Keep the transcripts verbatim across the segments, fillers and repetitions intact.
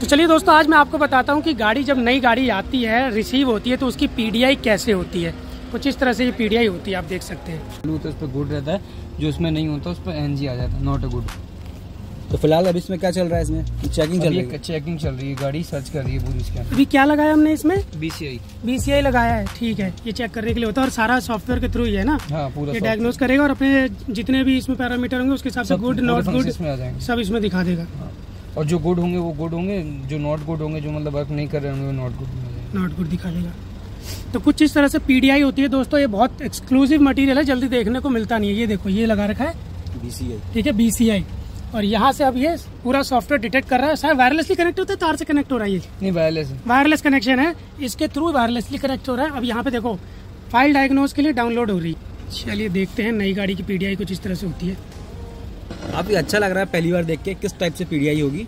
तो चलिए दोस्तों, आज मैं आपको बताता हूँ कि गाड़ी जब नई गाड़ी आती है, रिसीव होती है, तो उसकी पीडीआई कैसे होती है। कुछ इस तरह से ये पीडीआई होती है, आप देख सकते हैं। तो उस पर गुड रहता है, जो उसमें नहीं होता उस पर एनजी आ जाता है, नॉट अ गुड। तो फिलहाल अभी इसमें क्या चल रहा है? इसमें चेकिंग चल रही है। चेकिंग चल रही है, गाड़ी सर्च कर रही है पूरी। इसके अभी क्या लगाया हमने इसमें? बीसीआई बीसीआई लगाया है, ठीक है। ये चेक करने के लिए होता है और सारा सॉफ्टवेयर के थ्रू ही है ना। हाँ, पूरा ये डायग्नोस करेगा और अपने जितने भी इसमें पैरामीटर होंगे उसके हिसाब से गुड नॉट गुड सब इसमें दिखा देगा। और जो गुड होंगे वो गुड होंगे, जो नॉट गुड होंगे, जो मतलब वर्क नहीं कर रहे होंगे, वो नॉट गुड नॉट गुड दिखा देगा। तो कुछ इस तरह से पीडीआई होती है दोस्तों। ये बहुत एक्सक्लूसिव मटेरियल है, जल्दी देखने को मिलता नहीं है। ये देखो, ये लगा रखा है बीसीआई, ठीक है, बीसीआई। और यहाँ से अब ये पूरा सॉफ्टवेयर डिटेक्ट कर रहा है। शायद वायरलेसली कनेक्ट होता है, तार से कनेक्ट हो रहा है। ये नहीं, वायरलेस है, वायरलेस कनेक्शन है, इसके थ्रू वायरलेसली कनेक्ट हो रहा है। अब यहाँ पे देखो, फाइल डायग्नोस के लिए डाउनलोड हो रही है। चलिए देखते हैं नई गाड़ी की पीडीआई कुछ इस तरह से होती है। काफी अच्छा लग रहा है पहली बार देख के, किस टाइप से पीडीआई होगी।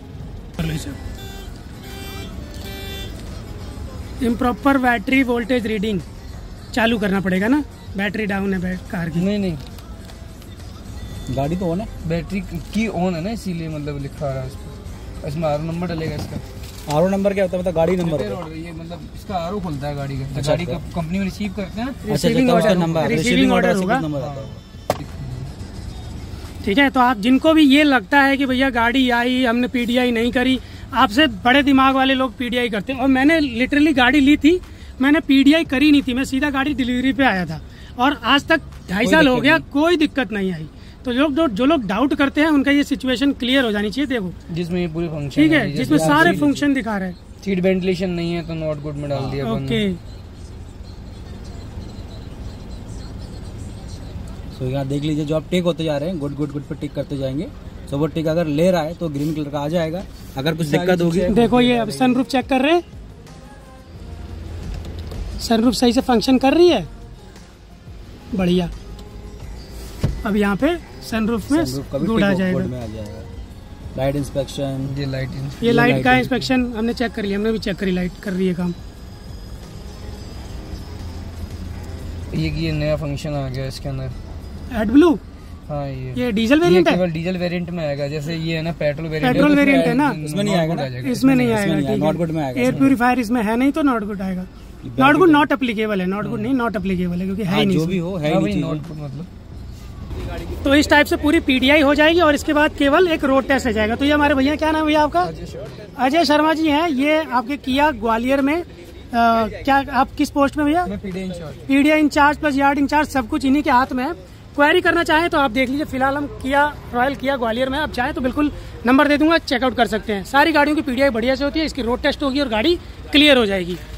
इम्प्रॉपर बैटरी वोल्टेज रीडिंग चालू करना पड़ेगा ना, बैटरी डाउन है कार की। नहीं नहीं, गाड़ी तो ऑन है, बैटरी की ऑन है ना, इसीलिए मतलब लिखा रहा है इसमें। इसमें आर नंबर डलेगा। इसका आर नंबर क्या होता है? मतलब गाड़ी नंबर, ये मतलब इसका आर खुलता है गाड़ी का। गाड़ी का कंपनी में रिसीव करते हैं, receiving order number, receiving order होगा, ठीक है। तो आप जिनको भी ये लगता है कि भैया गाड़ी आई, हमने पीडीआई नहीं करी, आपसे बड़े दिमाग वाले लोग पीडीआई करते हैं। और मैंने लिटरली गाड़ी ली थी, मैंने पीडीआई करी नहीं थी, मैं सीधा गाड़ी डिलीवरी पे आया था और आज तक ढाई साल हो गया, कोई दिक्कत नहीं आई। तो लोग जो जो लोग डाउट करते हैं उनका ये सिचुएशन क्लियर हो जानी चाहिए। देखो, जिसमें ये पूरे फंक्शन, ठीक है, जिसमें सारे फंक्शन दिखा रहे हैं। सीट वेंटिलेशन नहीं है तो नॉट गुड में डाल दिया। ओके, सो यहाँ देख लीजिए, जो आप टिक होते जा रहे हैं, गुड गुड गुड पे टिक करते जाएंगे। सो वो टिक अगर ले रहा है तो ग्रीन कलर का आ जाएगा। अगर कुछ दिक्कत होगी, देखो ये अब सनरूफ चेक कर रहे हैं, सनरूफ सही से फंक्शन कर रही है, बढ़िया। अब यहाँ पे सनरूफ में गुड आ जाएगा। लाइट इंस्पेक्शन, ये लाइट ये लाइट का इंस्पेक्शन हमने चेक कर लिया, हमने भी चेक करी, लाइट कर रही है काम। ये ये नया फंक्शन आ गया इसके अंदर, एड ब्लू। हाँ, ये ये डीजल वेरिएंट है, केवल डीजल वेरिएंट में आएगा। जैसे ये है ना पेट्रोल वेरिएंट, पेट्रोल वेरिएंट है ना, इसमें नहीं आएगा ना, इसमें नहीं आएगा, नॉट गुड में आएगा। एयर प्यूरिफायर इसमें है नहीं तो नॉट गुड आएगा। नॉट गुड नॉट एप्लीकेबल है, नॉट गुड नहीं, नॉट एप्लीकेबल है, क्योंकि है ही नहीं, जो भी हो है नहीं नॉट गुड मतलब। तो इस टाइप से पूरी पीडीआई हो जाएगी और इसके बाद केवल एक रोड टेस्ट हो जाएगा। तो ये हमारे भैया, क्या नाम है भैया आपका? अजय शर्मा जी हैं। ये आपके किया ग्वालियर में आ, क्या आप किस पोस्ट में भैया? PDI incharge plus yard incharge, सब कुछ इन्हीं के हाथ में है। क्वेरी करना चाहें तो आप देख लीजिए, फिलहाल हम किया रॉयल किया ग्वालियर में, आप चाहें तो बिल्कुल नंबर दे दूंगा, चेकआउट कर सकते हैं। सारी गाड़ियों की पीडीआई बढ़िया से होती है, इसकी रोड टेस्ट होगी और गाड़ी क्लियर हो जाएगी।